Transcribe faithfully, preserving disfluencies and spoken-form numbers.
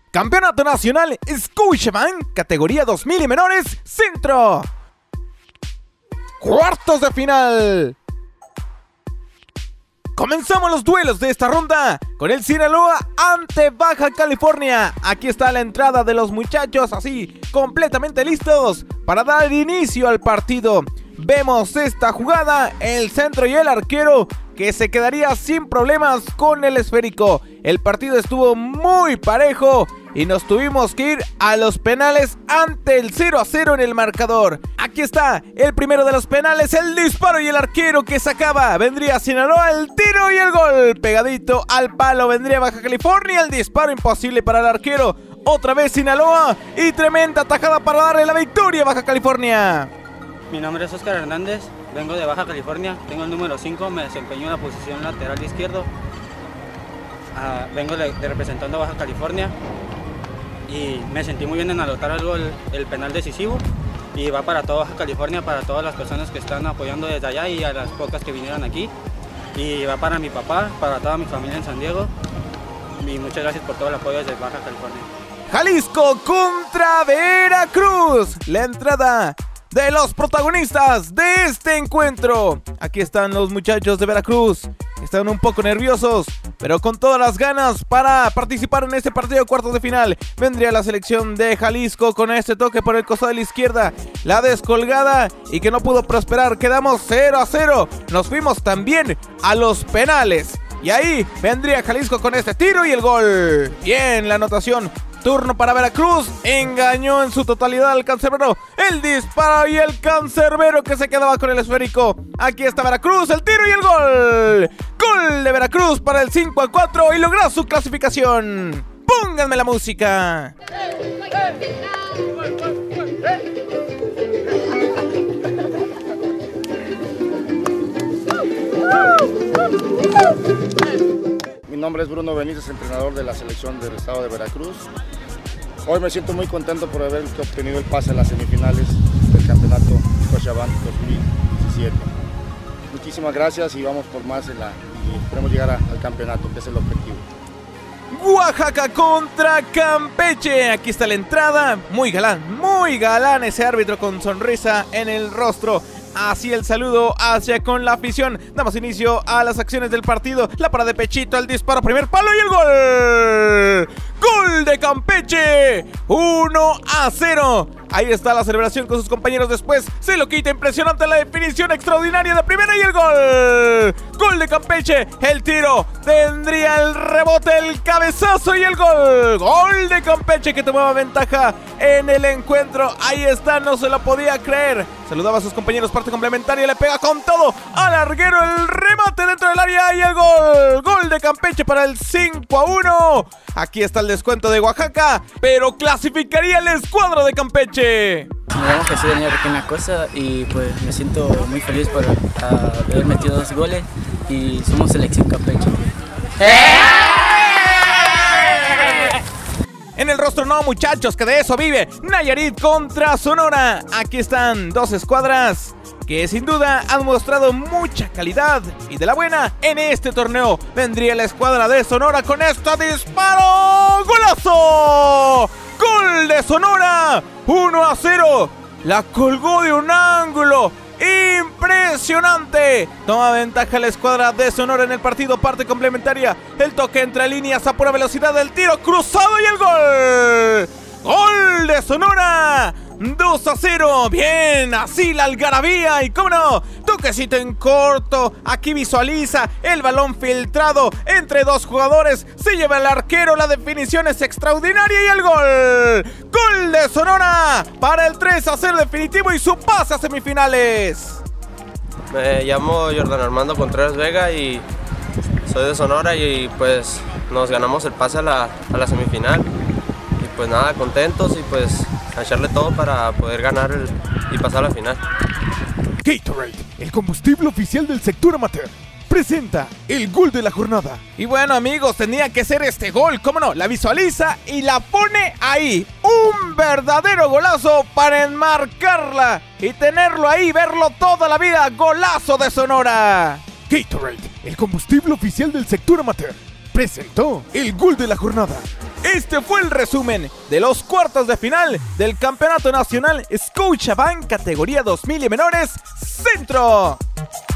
Campeonato Nacional Scotiabank, categoría dos mil y menores, centro. Cuartos de final. Comenzamos los duelos de esta ronda con el Sinaloa ante Baja California. Aquí está la entrada de los muchachos, así completamente listos para dar inicio al partido. Vemos esta jugada, el centro y el arquero que se quedaría sin problemas con el esférico. El partido estuvo muy parejo y nos tuvimos que ir a los penales ante el cero a cero en el marcador. Aquí está el primero de los penales, el disparo y el arquero que sacaba. Vendría Sinaloa, el tiro y el gol. Pegadito al palo vendría Baja California, el disparo imposible para el arquero. Otra vez Sinaloa y tremenda tajada para darle la victoria a Baja California. Mi nombre es Oscar Hernández, vengo de Baja California, tengo el número cinco, me desempeño en la posición lateral izquierdo. Uh, vengo de, de representando a Baja California y me sentí muy bien en anotar el gol, el penal decisivo, y va para toda Baja California, para todas las personas que están apoyando desde allá y a las pocas que vinieron aquí, y va para mi papá, para toda mi familia en San Diego, y muchas gracias por todo el apoyo desde Baja California. Jalisco contra Veracruz, la entrada de los protagonistas de este encuentro. Aquí están los muchachos de Veracruz. Están un poco nerviosos, pero con todas las ganas para participar en este partido de cuartos de final. Vendría la selección de Jalisco con este toque por el costado de la izquierda. La descolgada y que no pudo prosperar. Quedamos cero a cero. Nos fuimos también a los penales. Y ahí vendría Jalisco con este tiro y el gol. Bien, la anotación. Turno para Veracruz, engañó en su totalidad al cancerbero, el disparo y el cancerbero que se quedaba con el esférico. Aquí está Veracruz, el tiro y el gol. Gol de Veracruz para el cinco a cuatro y logra su clasificación. Pónganme la música. Mi nombre es Bruno Benítez, entrenador de la selección del estado de Veracruz. Hoy me siento muy contento por haber obtenido el pase a las semifinales del campeonato Scotiabank dos mil diecisiete. Muchísimas gracias y vamos por más en la, y esperemos llegar a, al campeonato, que es el objetivo. Oaxaca contra Campeche. Aquí está la entrada. Muy galán, muy galán ese árbitro con sonrisa en el rostro. Así el saludo hacia con la afición. Damos inicio a las acciones del partido. La parada de pechito, el disparo, primer palo y el gol. ¡Gol de Campeche! uno a cero. Ahí está la celebración con sus compañeros después. Se lo quita, impresionante la definición extraordinaria de primera y el gol. Gol de Campeche, el tiro, tendría el rebote, el cabezazo y el gol. Gol de Campeche que tomaba ventaja en el encuentro. Ahí está, no se lo podía creer. Saludaba a sus compañeros, parte complementaria, le pega con todo al larguero, el remate dentro del área y el gol. Gol de Campeche para el cinco a uno. Aquí está el descuento de Oaxaca, pero clasificaría el escuadro de Campeche. Me llamo Jesús Daniel Requena Cosa y pues me siento muy feliz por uh, haber metido dos goles y somos selección Campeche. En el rostro no, muchachos, que de eso vive Nayarit contra Sonora. Aquí están dos escuadras que sin duda han mostrado mucha calidad y de la buena en este torneo. Vendría la escuadra de Sonora con este disparo. ¡Golazo! ¡Gol de Sonora! uno a cero. La colgó de un ángulo impresionante. Toma ventaja la escuadra de Sonora en el partido, parte complementaria. El toque entre líneas a pura velocidad, el tiro cruzado y el gol. ¡Gol de Sonora! dos a cero, bien, así la algarabía y cómo no, toquecito en corto, aquí visualiza el balón filtrado entre dos jugadores, se lleva el arquero, la definición es extraordinaria y el gol, gol de Sonora para el tres a cero definitivo y su pase a semifinales. Me llamo Jordan Armando Contreras Vega y soy de Sonora y pues nos ganamos el pase a la, a la semifinal y pues nada, contentos y pues a echarle todo para poder ganar el, y pasar a la final. Gatorade, el combustible oficial del sector amateur, presenta el gol de la jornada. Y bueno, amigos, tenía que ser este gol, cómo no, la visualiza y la pone ahí. Un verdadero golazo para enmarcarla y tenerlo ahí, verlo toda la vida. Golazo de Sonora. Gatorade, el combustible oficial del sector amateur, presentó el gol de la jornada. Este fue el resumen de los cuartos de final del Campeonato Nacional Scotiabank categoría dos mil y menores Centro.